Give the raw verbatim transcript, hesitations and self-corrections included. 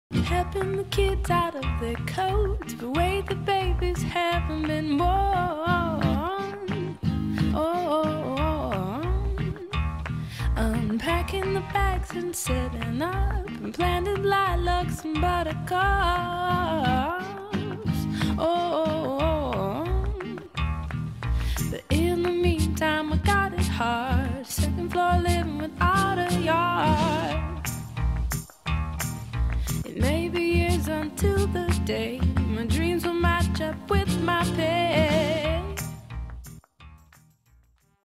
Helping the kids out of their coats, but wait, the babies haven't been born. Oh, unpacking the bags and setting up, and planted lilacs and buttercups. Oh, but in the meantime, I got it hard. Second floor living without a yard. It may be years until the day my dreams will match up with my pay.